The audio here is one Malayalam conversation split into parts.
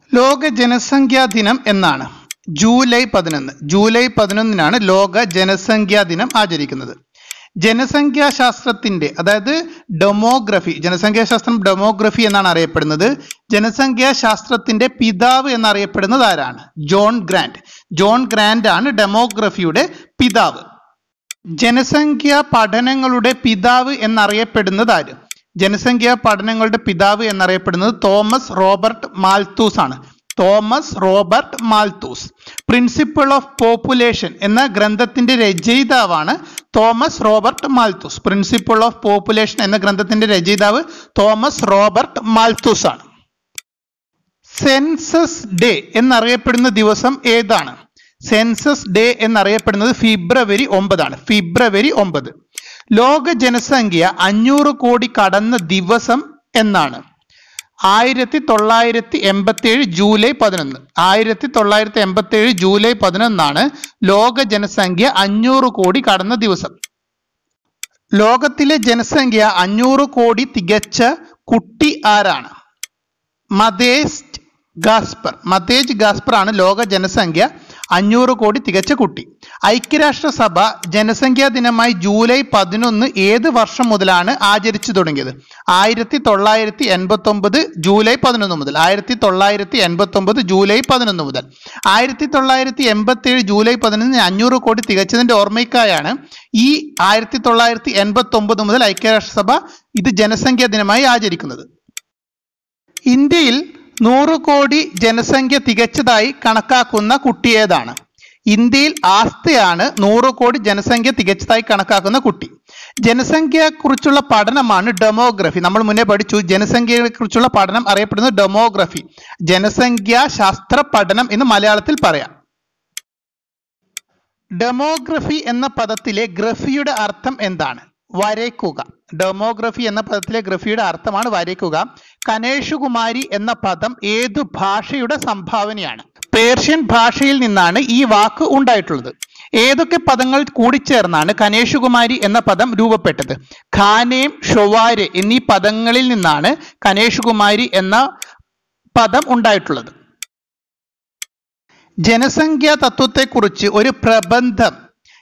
ലോക ജനസംഖ്യാ ദിനം എന്നാണ്. ജൂലൈ 11. ജൂലൈ 11-നാണ് ലോക ജനസംഖ്യാ ദിനം ആചരിക്കുന്നത്. ജനസംഖ്യാശാസ്ത്രത്തിന്റെ, അതായത് ഡെമോഗ്രഫി, ജനസംഖ്യാശാസ്ത്രം ഡെമോഗ്രഫി എന്നാണ് അറിയപ്പെടുന്നത്. ജനസംഖ്യാശാസ്ത്രത്തിന്റെ പിതാവ് എന്നറിയപ്പെടുന്നത് ആരാണ്? John grant. ജോൺ ഗ്രാന്റ് ആണ് ഡെമോഗ്രഫിയുടെ പിതാവ്. ജനസംഖ്യാ പഠനങ്ങളുടെ പിതാവ് എന്നറിയപ്പെടുന്നത് ആര്? ജനസംഖ്യാ പഠനങ്ങളുടെ പിതാവ് എന്നറിയപ്പെടുന്നത് തോമസ് റോബർട്ട് മാൽത്തൂസ് ആണ്. Thomas Robert Malthus. Principle of population എന്ന ഗ്രന്ഥത്തിന്റെ രചയിതാവാണ് Thomas Robert Malthus. Principle of population എന്ന ഗ്രന്ഥത്തിന്റെ രചയിതാവ് തോമസ് റോബർട്ട് മാൽത്തൂസ് ആണ്. സെൻസസ് ഡേ എന്നറിയപ്പെടുന്ന ദിവസം ഏതാണ്? സെൻസസ് ഡേ എന്നറിയപ്പെടുന്നത് ഫെബ്രുവരി 9 ആണ്. ഫെബ്രുവരി 9. ലോക ജനസംഖ്യ 500 കോടി കടന്ന ദിവസം എന്നാണ്? 1987 ജൂലൈ 11. 1987 ജൂലൈ 11 ലോക ജനസംഖ്യ 500 കോടി കടന്ന ദിവസം. ലോകത്തിലെ ജനസംഖ്യ 500 കോടി തികച്ച കുട്ടി ആരാണ്? മതേജ് ഗാസ്പർ. മതേജ് ഗാസ്പർ ആണ് ലോക ജനസംഖ്യ 500 കോടി തികച്ച കുട്ടി. ഐക്യരാഷ്ട്രസഭ ജനസംഖ്യാ ദിനമായി ജൂലൈ 11 ഏത് വർഷം മുതലാണ് ആചരിച്ചു തുടങ്ങിയത്? 1989 ജൂലൈ 11 മുതൽ. 1989 ജൂലൈ 11 മുതൽ. 1987 ജൂലൈ 11 500 കോടി തികച്ചതിന്റെ ഓർമ്മയ്ക്കായാണ് ഈ 1989 മുതൽ ഐക്യരാഷ്ട്രസഭ ഇത് ജനസംഖ്യാ ദിനമായി ആചരിക്കുന്നത്. ഇന്ത്യയിൽ 100 കോടി ജനസംഖ്യ തികച്ചതായി കണക്കാക്കുന്ന കുട്ടി ഏതാണ്? ഇന്ത്യയിൽ ആസ്തയാണ് 100 കോടി ജനസംഖ്യ തികച്ചതായി കണക്കാക്കുന്ന കുട്ടി. ജനസംഖ്യയെക്കുറിച്ചുള്ള പഠനമാണ് ഡെമോഗ്രഫി. നമ്മൾ മുന്നേ പഠിച്ചു. ജനസംഖ്യയെക്കുറിച്ചുള്ള പഠനം അറിയപ്പെടുന്നത് ഡെമോഗ്രഫി. ജനസംഖ്യാശാസ്ത്ര പഠനം എന്ന് മലയാളത്തിൽ പറയാം. ഡെമോഗ്രഫി എന്ന പദത്തിലെ ഗ്രഫിയുടെ അർത്ഥം എന്താണ്? വരയ്ക്കുക. ഡെമോഗ്രഫി എന്ന പദത്തിലെ ഗ്രഫിയുടെ അർത്ഥമാണ് വരയ്ക്കുക. കനേഷുകുമാരി എന്ന പദം ഏതു ഭാഷയുടെ സംഭാവനയാണ്? പേർഷ്യൻ ഭാഷയിൽ നിന്നാണ് ഈ വാക്ക് ഉണ്ടായിട്ടുള്ളത്. ഏതൊക്കെ പദങ്ങൾ കൂടിച്ചേർന്നാണ് കനേഷുകുമാരി എന്ന പദം രൂപപ്പെട്ടത്? ഖാനേം, ഷൊവാരെ എന്നീ പദങ്ങളിൽ നിന്നാണ് കനേഷുകുമാരി എന്ന പദം ഉണ്ടായിട്ടുള്ളത്. ജനസംഖ്യാ തത്വത്തെക്കുറിച്ച് ഒരു പ്രബന്ധം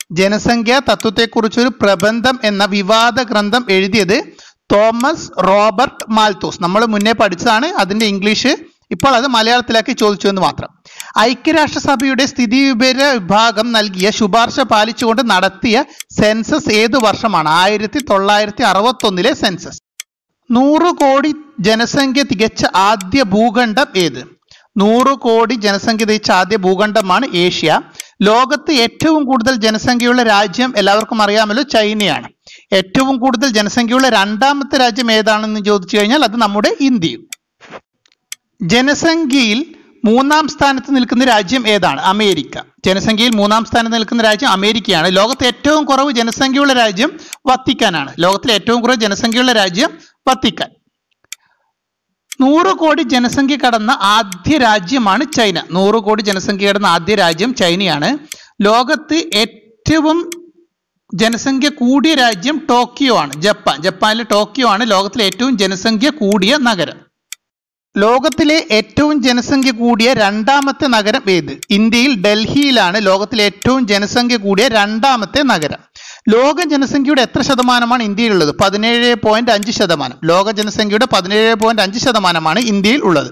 എന്ന വിവാദ ഗ്രന്ഥം എഴുതിയത് തോമസ് റോബർട്ട് മാൽത്തൂസ്. നമ്മൾ മുന്നേ പഠിച്ചതാണ്. അതിന്റെ ഇംഗ്ലീഷ് ഇപ്പോൾ അത് മലയാളത്തിലാക്കി ചോദിച്ചു എന്ന് മാത്രം. ഐക്യരാഷ്ട്രസഭയുടെ സ്ഥിതിവിവര വിഭാഗം നൽകിയ ശുപാർശ പാലിച്ചുകൊണ്ട് നടത്തിയ സെൻസസ് ഏതു വർഷമാണ്? 1961 സെൻസസ്. 100 കോടി ജനസംഖ്യ തികച്ച ആദ്യ ഭൂഖണ്ഡം ഏത്? 100 കോടി ജനസംഖ്യ തികച്ച ആദ്യ ഭൂഖണ്ഡമാണ് ഏഷ്യ. ലോകത്ത് ഏറ്റവും കൂടുതൽ ജനസംഖ്യയുള്ള രാജ്യം എല്ലാവർക്കും അറിയാമല്ലോ, ചൈനയാണ്. ഏറ്റവും കൂടുതൽ ജനസംഖ്യയുള്ള രണ്ടാമത്തെ രാജ്യം ഏതാണെന്ന് ചോദിച്ചു കഴിഞ്ഞാൽ അത് നമ്മുടെ ഇന്ത്യയും. ജനസംഖ്യയിൽ 3-ാം സ്ഥാനത്ത് നിൽക്കുന്ന രാജ്യം ഏതാണ്? അമേരിക്ക. ജനസംഖ്യയിൽ 3-ാം സ്ഥാനത്ത് നിൽക്കുന്ന രാജ്യം അമേരിക്കയാണ്. ലോകത്തെ ഏറ്റവും കുറവ് ജനസംഖ്യയുള്ള രാജ്യം വത്തിക്കാനാണ്. ലോകത്തിലെ ഏറ്റവും കുറവ് ജനസംഖ്യയുള്ള രാജ്യം വത്തിക്കാൻ. 100 കോടി ജനസംഖ്യ കടന്ന ആദ്യ രാജ്യമാണ് ചൈന. 100 കോടി ജനസംഖ്യ കടന്ന ആദ്യ രാജ്യം ചൈനയാണ്. ലോകത്ത് ഏറ്റവും ജനസംഖ്യ കൂടിയ രാജ്യം ടോക്കിയോ ആണ്. ജപ്പാനിലെ ടോക്കിയോ ആണ് ലോകത്തിലെ ഏറ്റവും ജനസംഖ്യ കൂടിയ നഗരം. ലോകത്തിലെ ഏറ്റവും ജനസംഖ്യ കൂടിയ രണ്ടാമത്തെ നഗരം ഏത്? ഇന്ത്യയിൽ ഡൽഹിയിലാണ് ലോകത്തിലെ ഏറ്റവും ജനസംഖ്യ കൂടിയ രണ്ടാമത്തെ നഗരം. ലോക ജനസംഖ്യയുടെ എത്ര ശതമാനമാണ് ഇന്ത്യയിലുള്ളത്? 17.5%. ലോക ജനസംഖ്യയുടെ 17.5% ഇന്ത്യയിൽ ഉള്ളത്.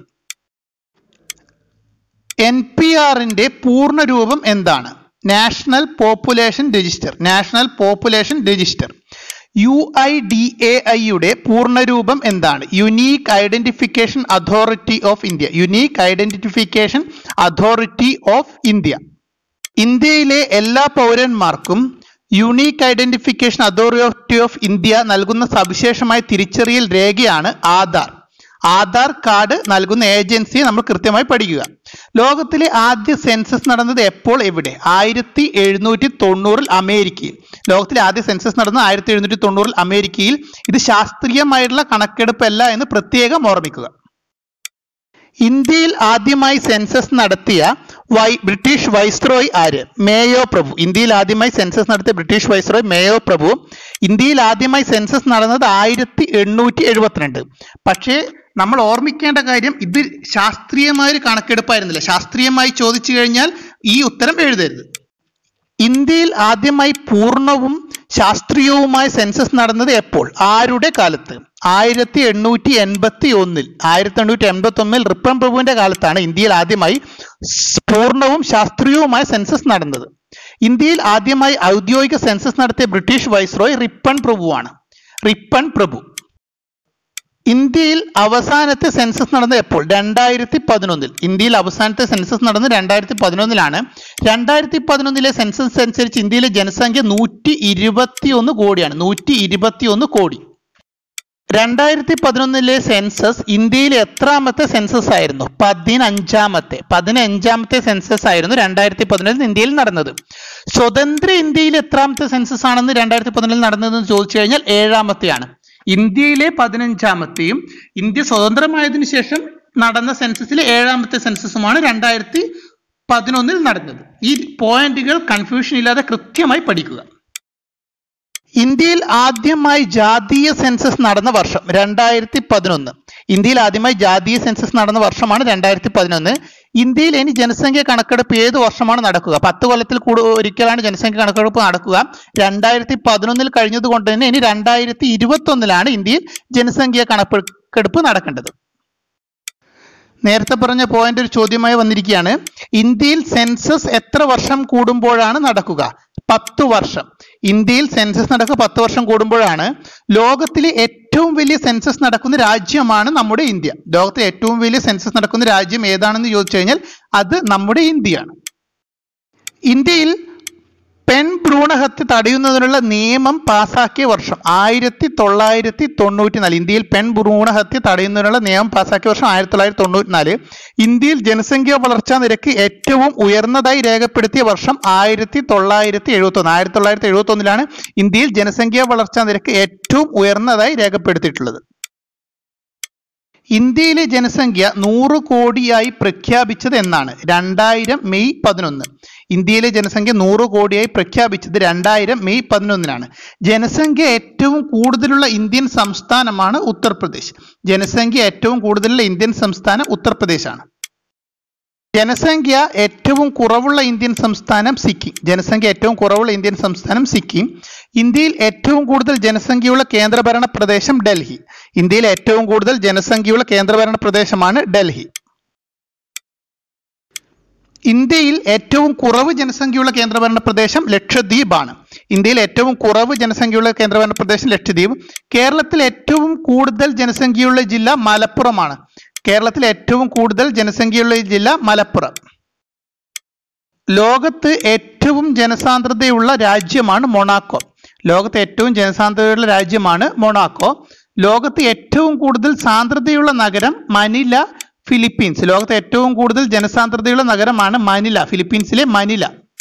NPRന്റെ പൂർണ്ണ രൂപം എന്താണ്? National population register. National population register. UIDAIയുടെ പൂർണ്ണരൂപം എന്താണ്? Unique identification authority of India. Unique identification authority of India. ഇന്ത്യയിലെ എല്ലാ പൗരന്മാർക്കും unique identification authority of India നൽകുന്ന സവിശേഷമായ തിരിച്ചറിയൽ രേഖയാണ് ആധാർ. ആധാർ കാർഡ് നൽകുന്ന ഏജൻസിയെ നമ്മൾ കൃത്യമായി പഠിക്കുക. ലോകത്തിലെ ആദ്യ സെൻസസ് നടന്നത് എപ്പോൾ, എവിടെ? 1790 അമേരിക്കയിൽ. ലോകത്തിലെ ആദ്യ സെൻസസ് നടന്നത് 1790 അമേരിക്കയിൽ. ഇത് ശാസ്ത്രീയമായിട്ടുള്ള കണക്കെടുപ്പല്ല എന്ന് പ്രത്യേകം ഓർമ്മിക്കുക. ഇന്ത്യയിൽ ആദ്യമായി സെൻസസ് നടത്തിയ ബ്രിട്ടീഷ് വൈസ്രോയ് ആര്? മേയോ പ്രഭു. ഇന്ത്യയിൽ ആദ്യമായി സെൻസസ് നടത്തിയ ബ്രിട്ടീഷ് വൈസ്രോയ് മേയോ പ്രഭു. ഇന്ത്യയിൽ ആദ്യമായി സെൻസസ് നടന്നത് 1872. പക്ഷേ നമ്മൾ ഓർമ്മിക്കേണ്ട കാര്യം, ഇത് ശാസ്ത്രീയമായ ഒരു കണക്കെടുപ്പായിരുന്നില്ല. ശാസ്ത്രീയമായി ചോദിച്ചു കഴിഞ്ഞാൽ ഈ ഉത്തരം എഴുതരുത്. ഇന്ത്യയിൽ ആദ്യമായി പൂർണ്ണവും ശാസ്ത്രീയവുമായ സെൻസസ് നടന്നത് എപ്പോൾ? ആരുടെ കാലത്ത്? 1881 റിപ്പൺ പ്രഭുവിന്റെ കാലത്താണ് ഇന്ത്യയിൽ ആദ്യമായി പൂർണ്ണവും ശാസ്ത്രീയവുമായ സെൻസസ് നടന്നത്. ഇന്ത്യയിൽ ആദ്യമായി ഔദ്യോഗിക സെൻസസ് നടത്തിയ ബ്രിട്ടീഷ് വൈസ്രോയ് റിപ്പൺ പ്രഭുവാണ്. റിപ്പൺ പ്രഭു. ഇന്ത്യയിൽ അവസാനത്തെ സെൻസസ് നടന്നത് എപ്പോൾ? 2011. ഇന്ത്യയിൽ അവസാനത്തെ സെൻസസ് നടന്നത് 2011 2011 സെൻസസ് അനുസരിച്ച് ഇന്ത്യയിലെ ജനസംഖ്യ 121 കോടിയാണ്. 121 കോടി. 2011 സെൻസസ് ഇന്ത്യയിലെ എത്രാമത്തെ സെൻസസ് ആയിരുന്നു? 15ാമത്തെ സെൻസസ് ആയിരുന്നു 2011 ഇന്ത്യയിൽ നടന്നത്. സ്വതന്ത്ര ഇന്ത്യയിൽ എത്രാമത്തെ സെൻസസ് ആണെന്ന് 2011 നടന്നതെന്ന് ചോദിച്ചു കഴിഞ്ഞാൽ 7ാമത്തെയാണ്. ഇന്ത്യയിലെ 15ാമത്തെയും ഇന്ത്യ സ്വതന്ത്രമായതിനു ശേഷം നടന്ന സെൻസസിലെ 7ാമത്തെ സെൻസസുമാണ് 2011 നടന്നത്. ഈ പോയിന്റുകൾ കൺഫ്യൂഷൻ ഇല്ലാതെ കൃത്യമായി പഠിക്കുക. ഇന്ത്യയിൽ ആദ്യമായി ജാതീയ സെൻസസ് നടന്ന വർഷം 2011. ഇന്ത്യയിൽ ആദ്യമായി ജാതീയ സെൻസസ് നടന്ന വർഷമാണ് 2011. ഇന്ത്യയിൽ ഇനി ജനസംഖ്യ കണക്കെടുപ്പ് ഏത് വർഷമാണ് നടക്കുക? 10 കൊല്ലത്തിൽ ഒരിക്കലാണ് ജനസംഖ്യ കണക്കെടുപ്പ് നടക്കുക. 2011 കഴിഞ്ഞത് കൊണ്ട് തന്നെ ഇനി 2021 ഇന്ത്യയിൽ ജനസംഖ്യ കണക്കെടുപ്പ് നടക്കേണ്ടത്. നേരത്തെ പറഞ്ഞ പോയിന്റ് ഒരു ചോദ്യമായി വന്നിരിക്കുകയാണ്. ഇന്ത്യയിൽ സെൻസസ് എത്ര വർഷം കൂടുമ്പോഴാണ് നടക്കുക? 10 വർഷം. ഇന്ത്യയിൽ സെൻസസ് നടക്കുക 10 വർഷം കൂടുമ്പോഴാണ്. ലോകത്തിലെ ഏറ്റവും വലിയ സെൻസസ് നടക്കുന്ന രാജ്യമാണ് നമ്മുടെ ഇന്ത്യ. ലോകത്തിലെ ഏറ്റവും വലിയ സെൻസസ് നടക്കുന്ന രാജ്യം ഏതാണെന്ന് ചോദിച്ചു കഴിഞ്ഞാൽ അത് നമ്മുടെ ഇന്ത്യയാണ്. ഇന്ത്യയിൽ പെൺഭ്രൂണഹത്യ തടയുന്നതിനുള്ള നിയമം പാസാക്കിയ വർഷം 1994. ഇന്ത്യയിൽ പെൺഭ്രൂണഹത്യ തടയുന്നതിനുള്ള നിയമം പാസാക്കിയ വർഷം 1994. ഇന്ത്യയിൽ ജനസംഖ്യാ വളർച്ചാ നിരക്ക് ഏറ്റവും ഉയർന്നതായി രേഖപ്പെടുത്തിയ വർഷം 1971. 1971 ഇന്ത്യയിൽ ജനസംഖ്യാ വളർച്ചാ നിരക്ക് ഏറ്റവും ഉയർന്നതായി രേഖപ്പെടുത്തിയിട്ടുള്ളത്. ഇന്ത്യയിലെ ജനസംഖ്യ 100 കോടിയായി പ്രഖ്യാപിച്ചത് എന്നാണ്? 2000 മെയ് 11. ഇന്ത്യയിലെ ജനസംഖ്യ 100 കോടിയായി പ്രഖ്യാപിച്ചത് 2000 മെയ് 11. ജനസംഖ്യ ഏറ്റവും കൂടുതലുള്ള ഇന്ത്യൻ സംസ്ഥാനമാണ് ഉത്തർപ്രദേശ്. ജനസംഖ്യ ഏറ്റവും കൂടുതലുള്ള ഇന്ത്യൻ സംസ്ഥാനം ഉത്തർപ്രദേശാണ്. ജനസംഖ്യ ഏറ്റവും കുറവുള്ള ഇന്ത്യൻ സംസ്ഥാനം സിക്കിം. ജനസംഖ്യ ഏറ്റവും കുറവുള്ള ഇന്ത്യൻ സംസ്ഥാനം സിക്കിം. ഇന്ത്യയിൽ ഏറ്റവും കൂടുതൽ ജനസംഖ്യയുള്ള കേന്ദ്രഭരണ പ്രദേശം ഡൽഹി. ഇന്ത്യയിൽ ഏറ്റവും കൂടുതൽ ജനസംഖ്യയുള്ള കേന്ദ്രഭരണ പ്രദേശമാണ് ഡൽഹി. ഇന്ത്യയിൽ ഏറ്റവും കുറവ് ജനസംഖ്യയുള്ള കേന്ദ്രഭരണ പ്രദേശം ലക്ഷദ്വീപ് ആണ്. ഇന്ത്യയിൽ ഏറ്റവും കുറവ് ജനസംഖ്യയുള്ള കേന്ദ്രഭരണ പ്രദേശം ലക്ഷദ്വീപ്. കേരളത്തിൽ ഏറ്റവും കൂടുതൽ ജനസംഖ്യയുള്ള ജില്ല മലപ്പുറമാണ്. കേരളത്തിൽ ഏറ്റവും കൂടുതൽ ജനസംഖ്യയുള്ള ജില്ല മലപ്പുറം. ലോകത്ത് ഏറ്റവും ജനസാന്ദ്രതയുള്ള രാജ്യമാണ് മൊണാക്കോ. ലോകത്ത് ഏറ്റവും ജനസാന്ദ്രതയുള്ള രാജ്യമാണ് മൊണാക്കോ. ലോകത്ത് ഏറ്റവും കൂടുതൽ സാന്ദ്രതയുള്ള നഗരം മനില, ഫിലിപ്പീൻസ്. ലോകത്തെ ഏറ്റവും കൂടുതൽ ജനസാന്ദ്രതയുള്ള നഗരമാണ് മനില, ഫിലിപ്പീൻസിലെ മനില.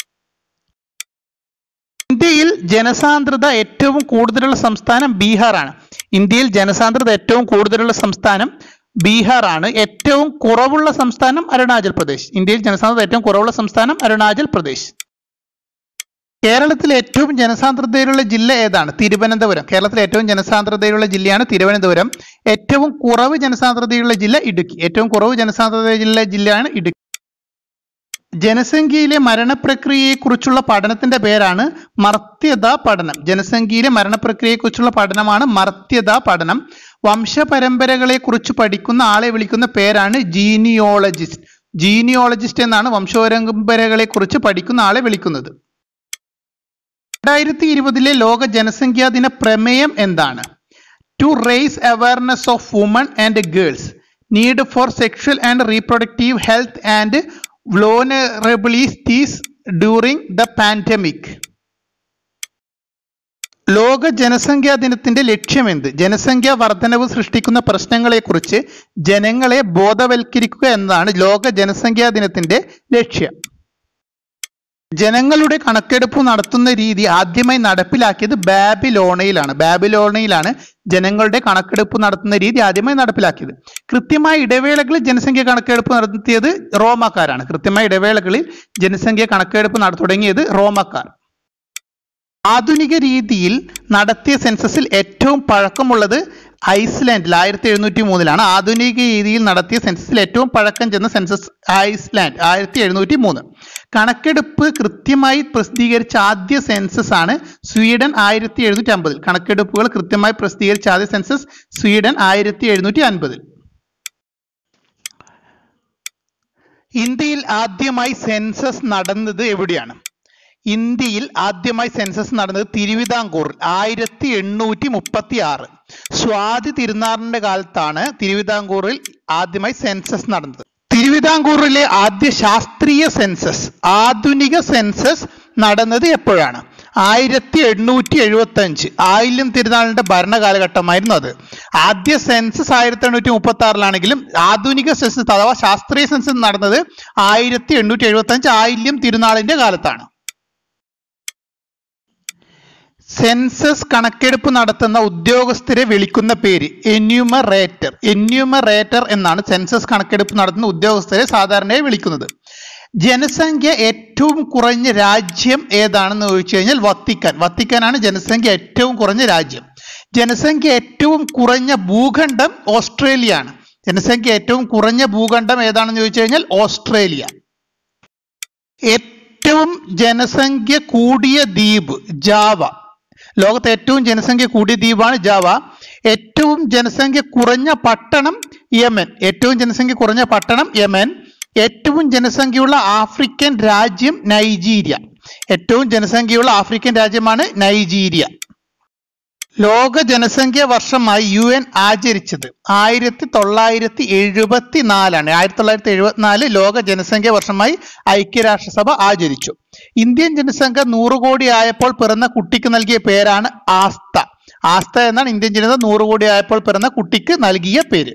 ഇന്ത്യയിൽ ജനസാന്ദ്രത ഏറ്റവും കൂടുതലുള്ള സംസ്ഥാനം ബീഹാറാണ്. ഇന്ത്യയിൽ ജനസാന്ദ്രത ഏറ്റവും കൂടുതലുള്ള സംസ്ഥാനം ബീഹാറാണ്. ഏറ്റവും കുറവുള്ള സംസ്ഥാനം അരുണാചൽ പ്രദേശ്. ഇന്ത്യയിൽ ജനസാന്ദ്രത ഏറ്റവും കുറവുള്ള സംസ്ഥാനം അരുണാചൽ പ്രദേശ്. കേരളത്തിലെ ഏറ്റവും ജനസാന്ദ്രതയിലുള്ള ജില്ല ഏതാണ്? തിരുവനന്തപുരം. കേരളത്തിലെ ഏറ്റവും ജനസാന്ദ്രതയിലുള്ള ജില്ലയാണ് തിരുവനന്തപുരം. ഏറ്റവും കുറവ് ജനസാന്ദ്രതയുള്ള ജില്ല ഇടുക്കി. ഏറ്റവും കുറവ് ജനസാന്ദ്രതയുള്ള ജില്ലയാണ് ഇടുക്കി. ജനസംഖ്യയിലെ മരണപ്രക്രിയയെക്കുറിച്ചുള്ള പഠനത്തിന്റെ പേരാണ് മർത്യതാ പഠനം. ജനസംഖ്യയിലെ മരണപ്രക്രിയയെക്കുറിച്ചുള്ള പഠനമാണ് മർത്യതാ പഠനം. വംശപരമ്പരകളെ കുറിച്ച് പഠിക്കുന്ന ആളെ വിളിക്കുന്ന പേരാണ് ജീനിയോളജിസ്റ്റ്. ജീനിയോളജിസ്റ്റ് എന്നാണ് വംശപരമ്പരകളെ കുറിച്ച് പഠിക്കുന്ന ആളെ വിളിക്കുന്നത്. 2020 ലോക ജനസംഖ്യാ ദിന പ്രമേയം എന്താണ്? To raise awareness of woman and girls, need for sexual and reproductive health and vulnerabilities during the pandemic. ലോക ജനസംഖ്യാ ദിനത്തിന്റെ ലക്ഷ്യമെന്ത്? ജനസംഖ്യാ വർധനവ് സൃഷ്ടിക്കുന്ന പ്രശ്നങ്ങളെക്കുറിച്ച് ജനങ്ങളെ ബോധവൽക്കരിക്കുക എന്നതാണ് ലോക ജനസംഖ്യാ ദിനത്തിന്റെ ലക്ഷ്യം. ജനങ്ങളുടെ കണക്കെടുപ്പ് നടത്തുന്ന രീതി ആദ്യമായി നടപ്പിലാക്കിയത് ബാബിലോണയിലാണ് ജനങ്ങളുടെ കണക്കെടുപ്പ് നടത്തുന്ന രീതി ആദ്യമായി നടപ്പിലാക്കിയത്. കൃത്യമായ ഇടവേളകളിൽ ജനസംഖ്യ കണക്കെടുപ്പ് നടത്തിയത് റോമാക്കാരാണ്. കൃത്യമായ ഇടവേളകളിൽ ജനസംഖ്യ കണക്കെടുപ്പ് തുടങ്ങിയത് റോമാക്കാർ. ആധുനിക രീതിയിൽ നടത്തിയ സെൻസസിൽ ഏറ്റവും പഴക്കമുള്ളത് ഐസ്ലാൻഡിൽ 1703 ആധുനിക രീതിയിൽ നടത്തിയ സെൻസസിൽ ഏറ്റവും പഴക്കം ചെന്ന സെൻസസ് ഐസ്ലാൻഡ് 1703. കണക്കെടുപ്പ് കൃത്യമായി പ്രസിദ്ധീകരിച്ച ആദ്യ സെൻസസ് ആണ് സ്വീഡൻ 1750. കണക്കെടുപ്പുകൾ കൃത്യമായി പ്രസിദ്ധീകരിച്ച ആദ്യ സെൻസസ് സ്വീഡൻ 1750. ഇന്ത്യയിൽ ആദ്യമായി സെൻസസ് നടന്നത് എവിടെയാണ്? ഇന്ത്യയിൽ ആദ്യമായി സെൻസസ് നടന്നത് തിരുവിതാംകൂറിൽ 1836. സ്വാതി തിരുനാളിന്റെ കാലത്താണ് തിരുവിതാംകൂറിൽ ആദ്യമായി സെൻസസ് നടന്നത്. തിരുവിതാംകൂറിലെ ആദ്യ ശാസ്ത്രീയ സെൻസസ്, ആധുനിക സെൻസസ് നടന്നത് എപ്പോഴാണ്? 1875. ആയില്യം തിരുനാളിന്റെ ഭരണകാലഘട്ടമായിരുന്നു അത്. ആദ്യ സെൻസസ് 1836 ആധുനിക സെൻസസ് അഥവാ ശാസ്ത്രീയ സെൻസസ് നടന്നത് 1875 ആയില്യം തിരുനാളിന്റെ കാലത്താണ്. സെൻസസ് കണക്കെടുപ്പ് നടത്തുന്ന ഉദ്യോഗസ്ഥരെ വിളിക്കുന്ന പേര് എന്യൂമറേറ്റർ. എന്യൂമറേറ്റർ എന്നാണ് സെൻസസ് കണക്കെടുപ്പ് നടത്തുന്ന ഉദ്യോഗസ്ഥരെ സാധാരണയായി വിളിക്കുന്നത്. ജനസംഖ്യ ഏറ്റവും കുറഞ്ഞ രാജ്യം ഏതാണെന്ന് ചോദിച്ചു കഴിഞ്ഞാൽ വത്തിക്കാൻ. വത്തിക്കാനാണ് ജനസംഖ്യ ഏറ്റവും കുറഞ്ഞ രാജ്യം. ജനസംഖ്യ ഏറ്റവും കുറഞ്ഞ ഭൂഖണ്ഡം ഓസ്ട്രേലിയ ആണ്. ജനസംഖ്യ ഏറ്റവും കുറഞ്ഞ ഭൂഖണ്ഡം ഏതാണെന്ന് ചോദിച്ചു കഴിഞ്ഞാൽ ഓസ്ട്രേലിയ. ഏറ്റവും ജനസംഖ്യ കൂടിയ ദ്വീപ് ജാവ. ലോകത്തെ ഏറ്റവും ജനസംഖ്യ കൂടിയ ദ്വീപാണ് ജാവ. ഏറ്റവും ജനസംഖ്യ കുറഞ്ഞ പട്ടണം യമൻ. ഏറ്റവും ജനസംഖ്യ കുറഞ്ഞ പട്ടണം യമൻ. ഏറ്റവും ജനസംഖ്യയുള്ള ആഫ്രിക്കൻ രാജ്യം നൈജീരിയ. ഏറ്റവും ജനസംഖ്യയുള്ള ആഫ്രിക്കൻ രാജ്യമാണ് നൈജീരിയ. ലോക ജനസംഖ്യ വർഷമായി UN ആചരിച്ചത് 1974. 1974 ലോക ജനസംഖ്യ വർഷമായി ഐക്യരാഷ്ട്രസഭ ആചരിച്ചു. ഇന്ത്യൻ ജനസംഖ്യ 100 കോടി ആയപ്പോൾ പിറന്ന കുട്ടിക്ക് നൽകിയ പേരാണ് ആസ്ത. ആസ്ത എന്നാണ് ഇന്ത്യൻ ജനത 100 കോടി ആയപ്പോൾ പിറന്ന കുട്ടിക്ക് നൽകിയ പേര്.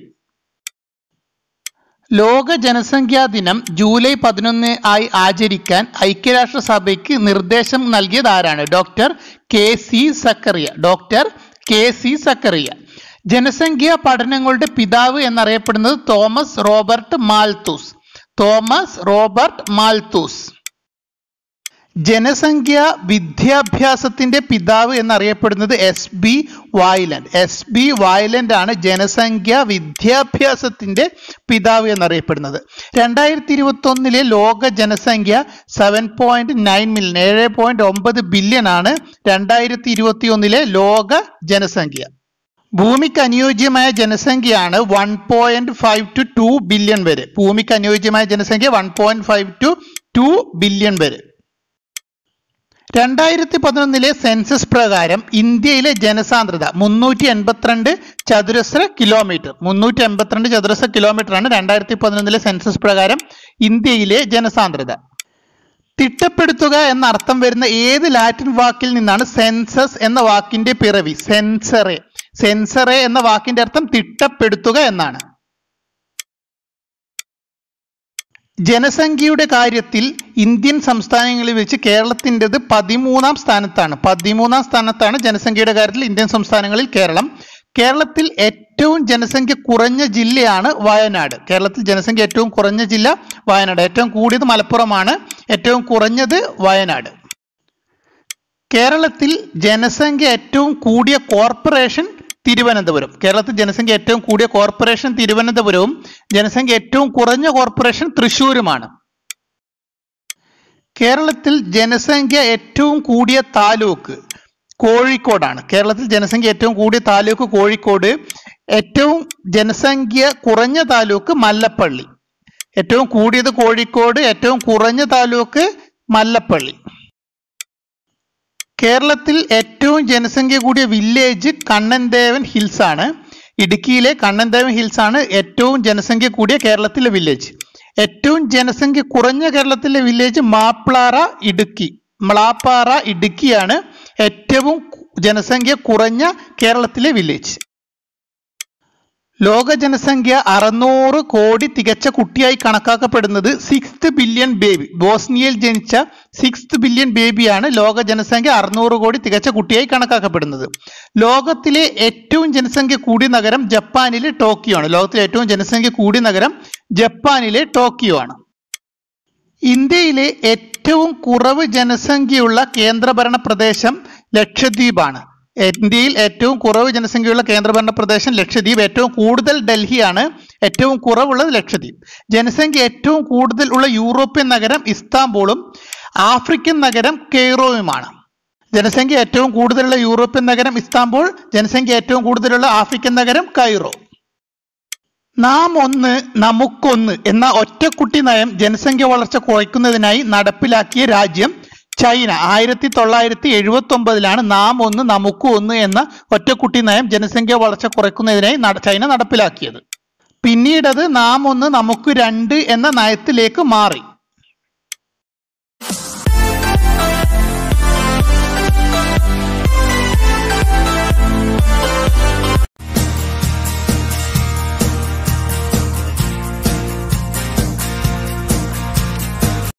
ലോക ജനസംഖ്യാ ദിനം ജൂലൈ 11 ആയി ആചരിക്കാൻ ഐക്യരാഷ്ട്രസഭയ്ക്ക് നിർദ്ദേശം നൽകിയത് ആരാണ്? Doctor KC Zachariah. Doctor KC Zachariah. ജനസംഖ്യാ പഠനങ്ങളുടെ പിതാവ് എന്നറിയപ്പെടുന്നത് Thomas Robert Malthus. Thomas Robert Malthus. ജനസംഖ്യാ വിദ്യാഭ്യാസത്തിന്റെ പിതാവ് എന്നറിയപ്പെടുന്നത് SB വായ്ലൻഡ്. SB വായ്ലൻഡ് ആണ് ജനസംഖ്യാ വിദ്യാഭ്യാസത്തിന്റെ പിതാവ് എന്നറിയപ്പെടുന്നത്. 2021 ലോക ജനസംഖ്യ 7.9 മില്യൺ 7.9 ബില്യൺ ആണ് 2021 ലോക ജനസംഖ്യ. ഭൂമിക്ക് അനുയോജ്യമായ ജനസംഖ്യയാണ് 1.5 to 2 ബില്യൺ വരെ. ഭൂമിക്ക് അനുയോജ്യമായ ജനസംഖ്യ 1.5 to 2 ബില്യൺ വരെ. 2011 സെൻസസ് പ്രകാരം ഇന്ത്യയിലെ ജനസാന്ദ്രത 382 ചതുരശ്ര കിലോമീറ്റർ. 382 ചതുരശ്ര കിലോമീറ്റർ ആണ് 2011 സെൻസസ് പ്രകാരം ഇന്ത്യയിലെ ജനസാന്ദ്രത. തിട്ടപ്പെടുത്തുക എന്ന അർത്ഥം വരുന്ന ഏത് ലാറ്റിൻ വാക്കിൽ നിന്നാണ് സെൻസസ് എന്ന വാക്കിന്റെ പിറവി? സെൻസറെ. സെൻസറെ എന്ന വാക്കിന്റെ അർത്ഥം തിട്ടപ്പെടുത്തുക എന്നാണ്. ജനസംഖ്യയുടെ കാര്യത്തിൽ ഇന്ത്യൻ സംസ്ഥാനങ്ങളിൽ വെച്ച് കേരളത്തിൻ്റെത് 13ാം സ്ഥാനത്താണ്. 13ാം സ്ഥാനത്താണ് ജനസംഖ്യയുടെ കാര്യത്തിൽ ഇന്ത്യൻ സംസ്ഥാനങ്ങളിൽ കേരളം. കേരളത്തിൽ ഏറ്റവും ജനസംഖ്യ കുറഞ്ഞ ജില്ലയാണ് വയനാട്. കേരളത്തിൽ ജനസംഖ്യ ഏറ്റവും കുറഞ്ഞ ജില്ല വയനാട്. ഏറ്റവും കൂടിയത് മലപ്പുറമാണ്. ഏറ്റവും കുറഞ്ഞത് വയനാട്. കേരളത്തിൽ ജനസംഖ്യ ഏറ്റവും കൂടിയ കോർപ്പറേഷൻ തിരുവനന്തപുരം. കേരളത്തിൽ ജനസംഖ്യ ഏറ്റവും കൂടിയ കോർപ്പറേഷൻ തിരുവനന്തപുരവും ജനസംഖ്യ ഏറ്റവും കുറഞ്ഞ കോർപ്പറേഷൻ തൃശ്ശൂരുമാണ്. കേരളത്തിൽ ജനസംഖ്യ ഏറ്റവും കൂടിയ താലൂക്ക് കോഴിക്കോടാണ്. കേരളത്തിൽ ജനസംഖ്യ ഏറ്റവും കൂടിയ താലൂക്ക് കോഴിക്കോട്. ഏറ്റവും ജനസംഖ്യ കുറഞ്ഞ താലൂക്ക് മല്ലപ്പള്ളി. ഏറ്റവും കൂടിയത് കോഴിക്കോട്, ഏറ്റവും കുറഞ്ഞ താലൂക്ക് മല്ലപ്പള്ളി. കേരളത്തിൽ ഏറ്റവും ജനസംഖ്യ കൂടിയ വില്ലേജ് കണ്ണൻദേവൻ ഹിൽസ് ആണ്. ഇടുക്കിയിലെ കണ്ണൻദേവൻ ഹിൽസ് ആണ് ഏറ്റവും ജനസംഖ്യ കൂടിയ കേരളത്തിലെ വില്ലേജ്. ഏറ്റവും ജനസംഖ്യ കുറഞ്ഞ കേരളത്തിലെ വില്ലേജ് മാപ്ലാറ ഇടുക്കി. മ്ലാപ്പാറ ഇടുക്കിയാണ് ഏറ്റവും ജനസംഖ്യ കുറഞ്ഞ കേരളത്തിലെ വില്ലേജ്. ലോക ജനസംഖ്യ 600 കോടി തികച്ച കുട്ടിയായി കണക്കാക്കപ്പെടുന്നത് 6th ബില്യൺ ബേബി. ബോസ്നിയയിൽ ജനിച്ച 6th ബില്യൺ ബേബിയാണ് ലോക ജനസംഖ്യ 600 കോടി തികച്ച കുട്ടിയായി കണക്കാക്കപ്പെടുന്നത്. ലോകത്തിലെ ഏറ്റവും ജനസംഖ്യ കൂടിയ നഗരം ജപ്പാനിലെ ടോക്കിയോ ആണ്. ലോകത്തിലെ ഏറ്റവും ജനസംഖ്യ കൂടിയ നഗരം ജപ്പാനിലെ ടോക്കിയോ ആണ്. ഇന്ത്യയിലെ ഏറ്റവും കുറവ് ജനസംഖ്യയുള്ള കേന്ദ്രഭരണ പ്രദേശം ലക്ഷദ്വീപാണ്. ഇന്ത്യയിൽ ഏറ്റവും കുറവ് ജനസംഖ്യയുള്ള കേന്ദ്രഭരണ പ്രദേശം ലക്ഷദ്വീപ്, ഏറ്റവും കൂടുതൽ ഡൽഹിയാണ്, ഏറ്റവും കുറവുള്ളത് ലക്ഷദ്വീപ്. ജനസംഖ്യ ഏറ്റവും കൂടുതൽ ഉള്ള യൂറോപ്യൻ നഗരം ഇസ്താംബൂളും ആഫ്രിക്കൻ നഗരം കെയ്റോയുമാണ്. ജനസംഖ്യ ഏറ്റവും കൂടുതലുള്ള യൂറോപ്യൻ നഗരം ഇസ്താംബൂൾ, ജനസംഖ്യ ഏറ്റവും കൂടുതലുള്ള ആഫ്രിക്കൻ നഗരം കൈറോ. നാം ഒന്ന് നമുക്കൊന്ന് എന്ന ഒറ്റക്കുട്ടി നയം ജനസംഖ്യ വളർച്ച കുറയ്ക്കുന്നതിനായി നടപ്പിലാക്കിയ രാജ്യം ചൈന. 1979 നാം ഒന്ന് നമുക്ക് ഒന്ന് എന്ന ഒറ്റക്കുട്ടി നയം ജനസംഖ്യ വളർച്ച കുറയ്ക്കുന്നതിനായി ചൈന നടപ്പിലാക്കിയത്. പിന്നീടത് നാം ഒന്ന് നമുക്ക് രണ്ട് എന്ന നയത്തിലേക്ക് മാറി.